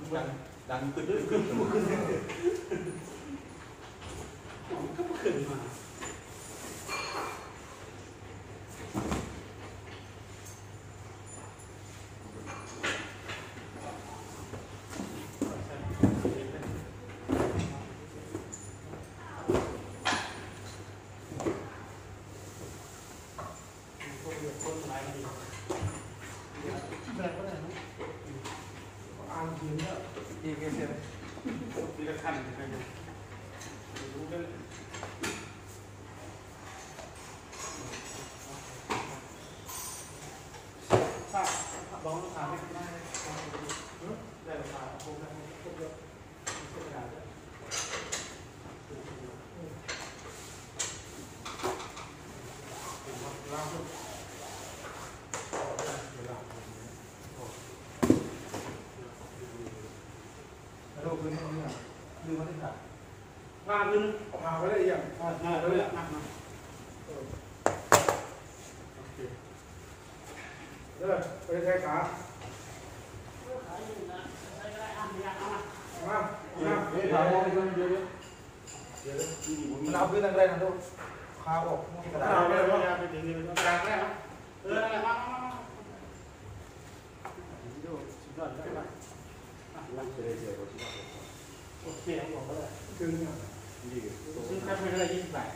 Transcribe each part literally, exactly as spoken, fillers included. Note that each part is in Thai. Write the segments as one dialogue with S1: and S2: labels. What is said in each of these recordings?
S1: ดังดังขึ้นขึ้นขึ้นขึ้นก็ขึ้นมาบ้องขาไม่ได้ได้ขาโค้งได้โค้งเยอะโค้งกระดาษด้วยล่างสุดกระโดดขึ้นตรงนี้อ่ะลืมมาที่ขาพาขึ้นพาไปได้ยังพาไปได้ยังนะเออไปใช้ขาขาอยู่นะใช้ก็ได้อ่ะไม่ยากเอามาเอามาเฮ้ยขามองไปดูเยอะๆเดี๋ยวมันเอาขึ้นอะไรนะทุกขาออกกระดาษไปเลยว่าไปถึงนี่มันกระดาษได้ไหมเอออะไรมามามาดูสุดยอดได้ไหมลังเฉยเฉยๆโอเคเอาบอกก็ได้คือเนี่ยซึ่งแค่ไม่ได้ยี่สิบแปด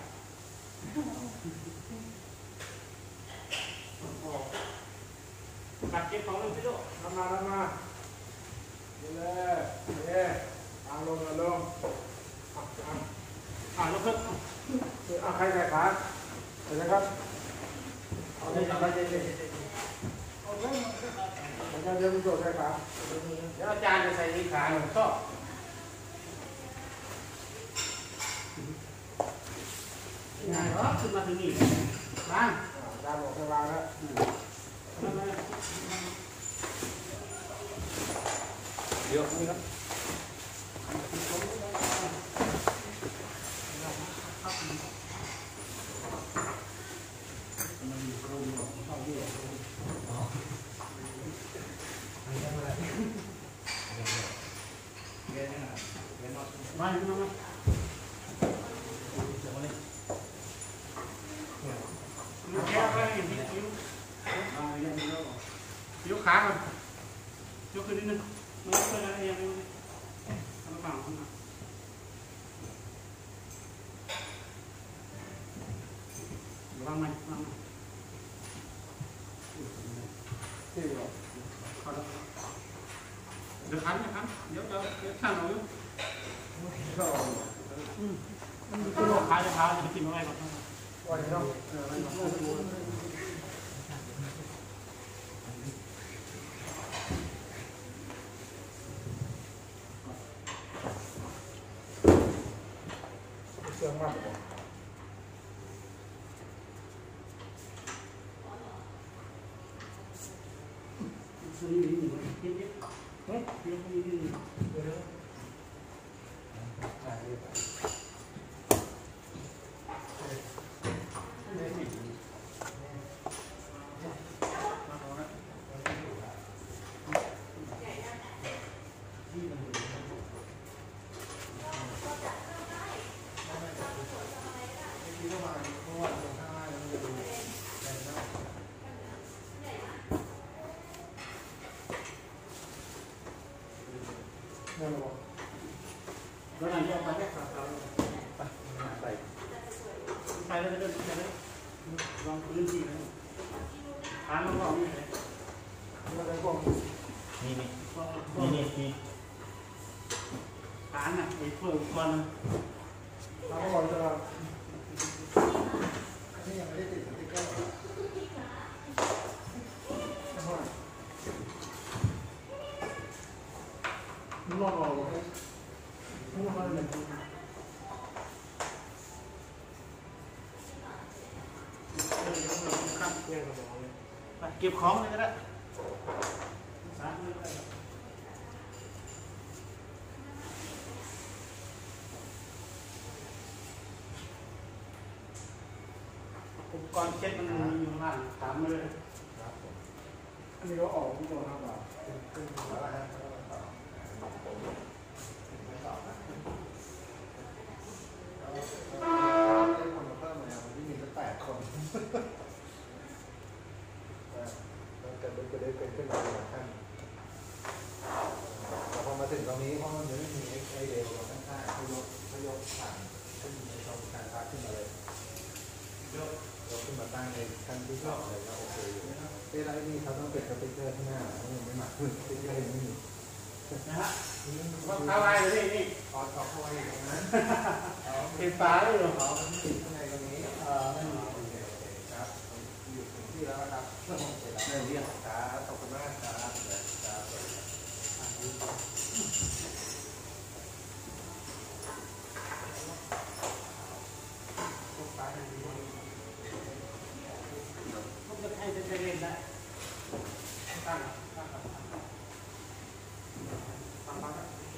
S1: กัดเก็บของลงพี่ลูกทำมาทำมานี่เลยนี่เอาลงเอาลงอ่ะอ่ะอ่ะลงเพิ่มอ่ะใครใส่ขาเห็นไหมครับเอาเลยเอาเลยเอาเลยอาจารย์จะมีโจทย์ใส่ขาเดี๋ยวอาจารย์จะใส่ที่ขาชอบง่ายเหรอขึ้นมาถึงนี่บ้างอาจารย์บอกให้วางแล้วเดี๋ยวนี่ครับมามามายกขาก่อนยกขึ้นนิดนึงมันยกขึ้นอะไรยังไงทำเปล่าทำเปล่าระวังไหมระวังไหมเดี๋ยวขันเดี๋ยวขันเดี๋ยวเดี๋ยวเดี๋ยวช่างเราอยู่มันคือโรคขาจะขาจะกินอะไรก่อนก่อนเนาะเออเชื่อมากกว่าซื้อนี่นี่เย็นๆเฮ้ยเย็นๆนี่เดี๋ยวใช่เลยแล้วไหนจะไปแค่ขาเราไปไปไปแล้วจะเดินไปแล้วลองพื้นที่นะฐานมันก็มีเลยมันจะบอกนี่นี่นี่นี่นี่ฐานน่ะไอ้เฟื่องก้อนเราก็บอกจะนี่ยังไม่ได้ติดสติ๊กเกอร์มันลอกออกเลยมันลอกอะไรเก็บของเลยก็ได้อุปกรณ์เช็ดมันมีอยู่ข้างตามเลยอันนี้ก็ออกที่ตัวน้ำเปล่า
S2: ขึ้นมาเป็นขั้นแต่พอมาถึงตรงนี้เพราะมันจะไม่มีไอเดียเราข้างๆเขายกเขายกผ่านขึ้นในช่องการพักขึ้นมาเลยยกยกขึ้นมาตั้งในขั้นที่สองเลยก็โอเคอยู่เวลาที่เขาต้องเปลี่ยนสติ๊กเกอร์ข้างหน้าเขายังไม่มาขึ้นสติ๊กเกอร์ยังไม่มี
S1: นะฮะเข้าไปเลยนี่
S2: ขอขอเข้าไปตรงนั้น
S1: เป็นฟ้าเลยเหรอ
S2: เขาติดข้างในตรงนี้
S1: เออไม่มี
S2: โอเคโอเคครับอยู่ถึงที่แล้วนะครับเรื่องของเสร็จแล้วเรียกครับขอบคุณมากครับครับ
S1: ผมจะให้จะเล่นได้ตั้งตั้งตั้งตั้งตั้ง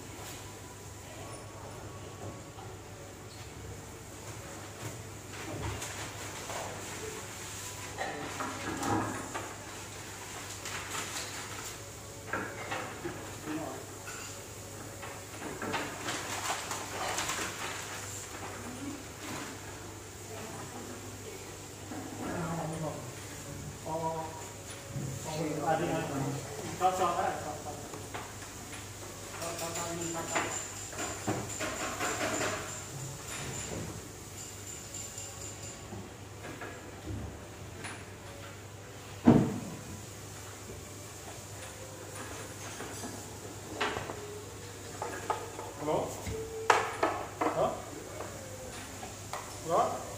S1: ก็ชอบได้ชอบชอบชอบชอบชอบมีชอบชอบฮัลโหลฮัลโหลฮัลโหล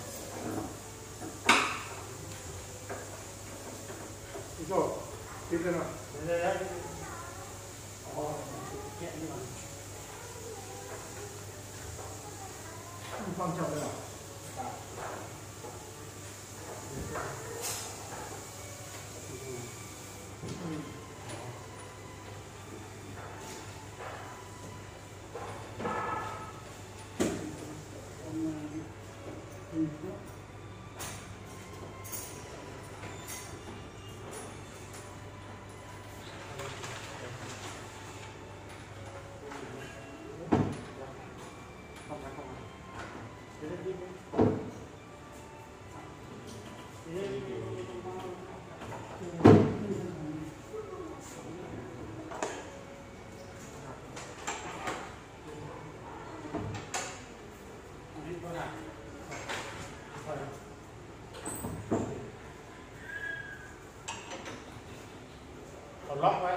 S1: พี่โจ้คิดเลยนะเดี๋ยวๆอ๋อแกะนี่ก่อนฟังจบเลยเหรอครับล็อกไว้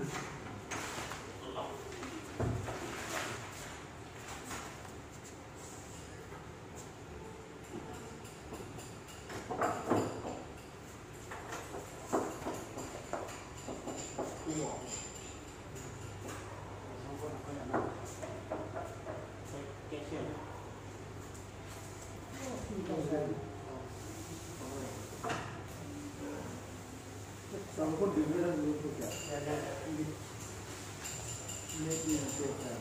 S1: สองคนถึงไม่ต้องรู้ทุกอย่างเล็กเล็กเล็ก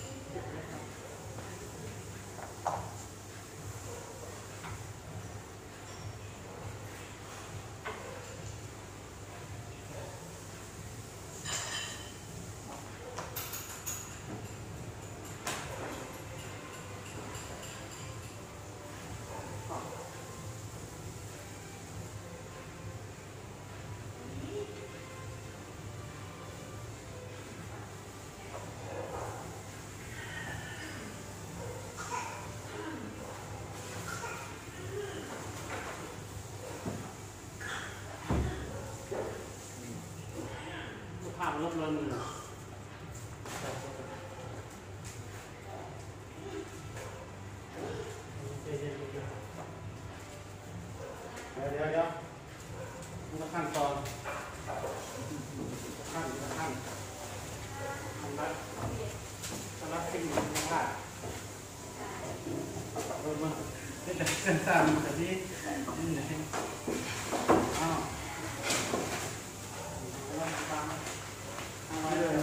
S1: ภาพลบเลยมือเดี๋ยวเดี๋ยวเดี๋ยวมันจะขั้นตอนขั้นขั้นทำได้ทำได้ขึ้นยังได้เออมาเดี๋ยวจะตามแต่ที่นี่ไหนอ้าวตามทำไมเลย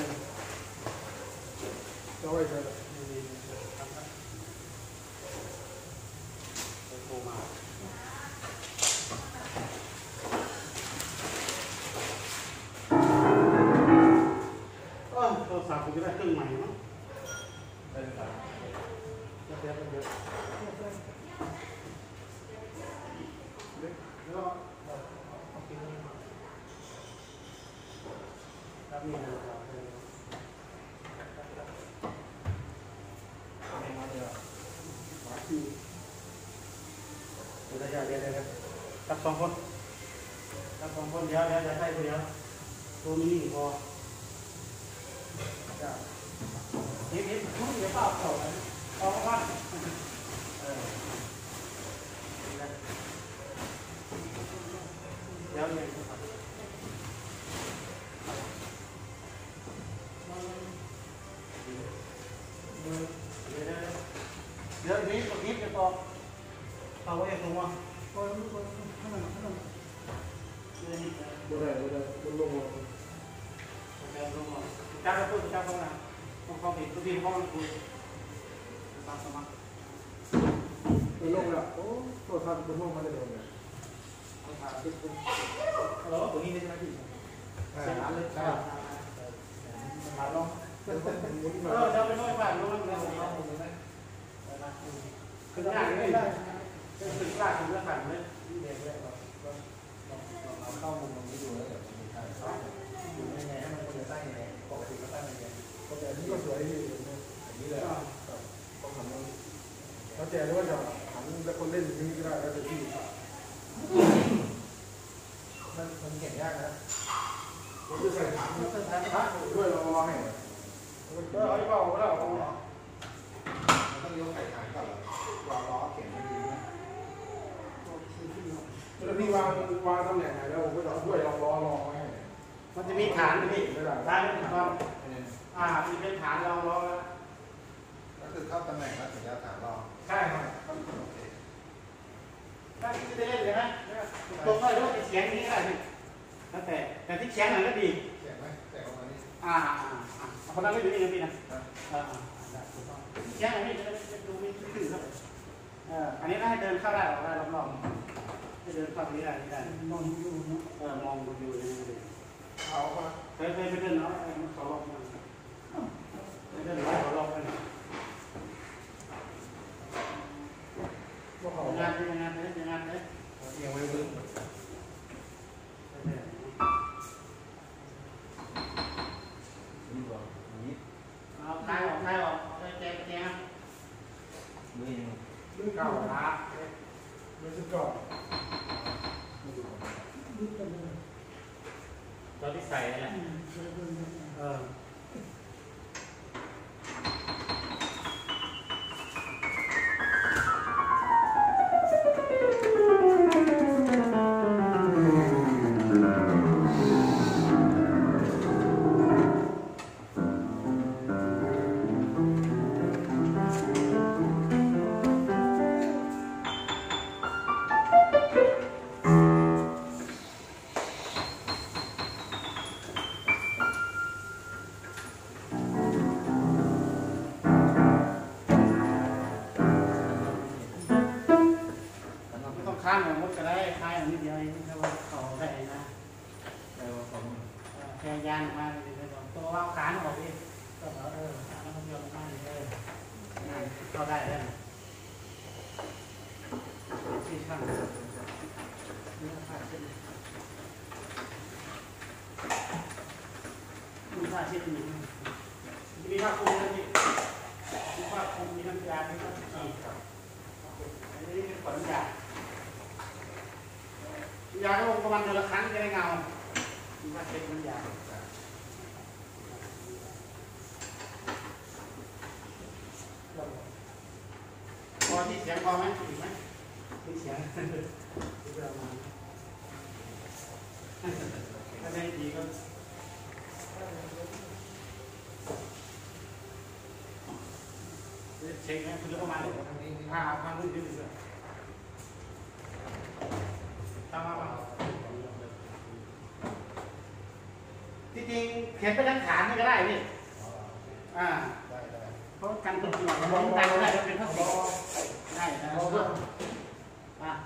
S1: นี่นะไม่มาเดี๋ยวมาที่เดี๋ยวเดี๋ยวเดี๋ยวเดี๋ยวตัดสองคนตัดสองคนเดี๋ยวเดี๋ยวจะใส่ตัวเดียวตัวนี้พอจ้าเดี๋ยวเดี๋ยวคุณเดี๋ยวเปล่าเปล่าเอาก่อนเออเดี๋ยวเดี๋ยวเดี๋ยวนี้ตรงนี้จะต่อเอาไว้ตรงว่าโอ้ยโอ้ยข้างหลังข้างหลังเดี๋ยวนี้บ่ได้บ่ได้บ่ลงบ่ได้ลงบ่จ้าก็พูดจ้าก็นะต้องเข้าผิดตัวที่ห้องคุยตามสมัครไปลงแล้วโอ้ตัวทำตัวห้องมาได้ลงเลยตัวทำติดตัวฮัลโหลตัวนี้ได้ใช่ไหมพี่ใช่หาเลยใช่หาลงเออจะไปน้อยบ้านลงแล้วลงแล้วคือง่ายเลยได้คือกล้าคือเรื่องขันเลยเด็กเลยเราเราเข้ามุมตรงนี้ดูแล้วเดี๋ยวมันมีการอยู่ยังไงให้มันควรจะตั้งยังไงปกติก็ตั้งยังไงก็แต่นี่ก็สวยดีอย่างนี้เลยต้องทำแล้วเขาแจกด้วยว่าจะหันแล้วคนเล่นอย่างนี้ก็ได้แล้วแต่ที่มันมันเก่งยากนะผมจะใส่ถังด้วยเราลองให้ก็เอาไปเปล่าก็ได้มันต้องยกไข่ถังก่อนวางล้อเข็มไม่ดีนะแล้วพี่วางวางตำแหน่งไหนแล้วผมก็จะช่วยลองล้อลองให้มันจะมีฐานพี่ฐานเป็นความอ่ามีเป็นฐานรองล้อแล้วก็คือเข้าตำแหน่งแล้วถึงจะฐานรองใช่ครับถ้าที่จะเล่นเลยนะตรงเลยด้วยเสียงนี้ก็ได้แล้วแต่แต่ที่เสียงหน่อยก็ดีเสียงไหมแต่ประมาณนี้อ่าอ่าคนนั้นไม่ดูนี่นะพี่นะอ่าเสียงอะไรนี่จะดูไม่ตื่นเท่าไหร่เอออันนี้น่าให้เดินเข้าได้ออกได้รอบๆให้เดินเข้าตรงนี้ได้ได้มองดูเออมองดูอยู่เลยเขาเคยเคยไปเดินเนาะเขาลองมันไปเดินเขาลองกันงานเป็นงานเลยงานเลยยังไม่รู้เอาคลายออกคลายออกเอาแจกแจกมือมือเก่าขามือสุดก่อนเราที่ใส่อะไรเออข้างของมดก็ได้คลายอย่างนี้เดียวนี่ก็ว่าเขาได้นะแค่ยานออกมาเลยตัวว่าขานออกดิก็เออขานเขาโยนออกมาเลยเข้าได้แล้วที่ช่างนี่ขาดเส้นมีผ้าเช็ดมือมีผ้าคลุมนะพี่มีผ้าคลุมมีน้ำยามีน้ำฉีดอันนี้เป็นขนยายาก็ลงประมาณเดือนละครั้งจะได้เงาดูว่าเช็คมันยาพอที่เสียงพอไหมอีกไหมที่เสียงที่ประมาณถ้าได้ดีก็เช็คนะคือประมาณนี้อ่าความรู้ดีสุดตามมาที่จริงเขียนไปทั้งฐานนี่ก็ได้พี่อ่าเพราะกันตัวหน่อยมันดังได้เป็นพลาสติกได้นะอ่า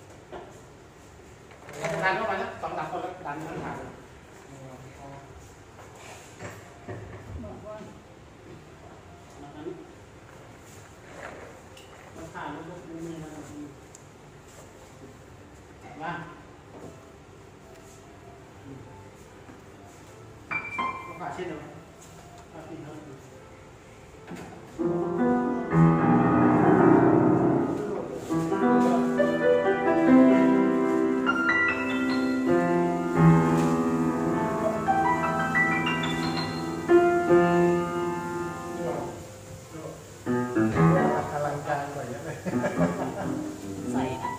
S1: ดันเข้าไปแล้วสองสามคนแล้วดันทั้งฐานมันผ่านแล้วก็มีมันมาเช็ดเลยผ้าปิดครับ
S2: อลังการกว่าเยอะเลย
S3: ใส่นะ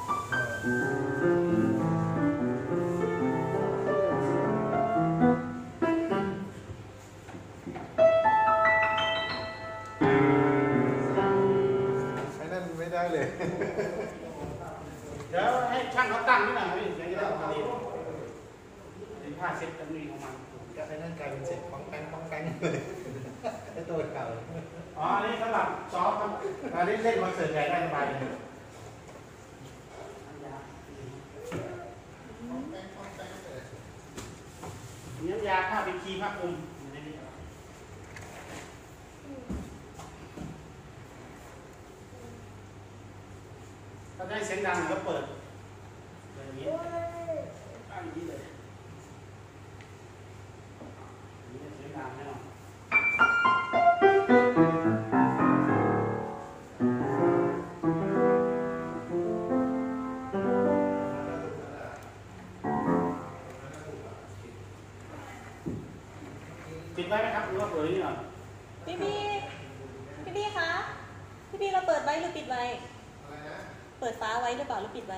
S2: ไอ้นั่นไม่ได้เลย
S1: เดี๋ยวให้ช่างเขาตั้งนี่หน่อยพี่เดี๋ยวจะได้ปกติเป็นผ้าเช็ดกันนี่ของมัน
S2: ก็ไอ้นั่นกลายเป็นเศษป้องแป้งป้องแป้งเลยไอ้ตัวเก่า
S1: อ๋ออันนี้สำหรับซ้อมครับอันนี้เล่นคอนเสิร์ตใหญ่ได้สบายเลย
S2: ป้องแป้งป้องแป้งเลย
S1: มีน้ำยาฆ่าเป็นคีผ้าคลุมอยู่ในนี้ถ้าได้เสียงดังก็เปิดแบบนี้ตั้งอย่างนี้เลยนี่เสียงดังแน่นอนปิดไว้ไหมครับหรือว่าเปิดนี่หน่อย
S3: พี่พี่พี่พี่คะพี่พี่เราเปิดไว้หรือปิดไว้
S2: อะไรนะ
S3: เปิดฟ้าไว้หรือเปล่าหรือปิดไว้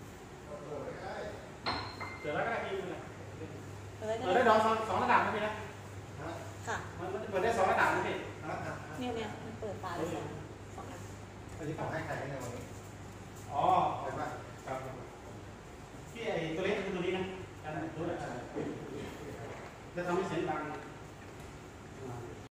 S1: เปิดไว้ก็ได้พี่เลย
S3: เปิดไว้ก็
S1: เปิดได้
S3: ได้
S1: สองสองระดับนะพี่นะ
S3: ค่ะ
S1: มันมันจะเปิดได้สองระดับนะพี่
S3: เนี่ยเนี่ยมันเปิดฟ้าเลยสองสองอัน
S2: อันนี้ของให้ใครในวันนี้
S1: อ๋อ
S2: ไปป่ะ
S1: ครับพี่ไอ้ตัวเล็กคือตัวนี้นะอันนั้นตัวนี้จะทำให้เสียงดัง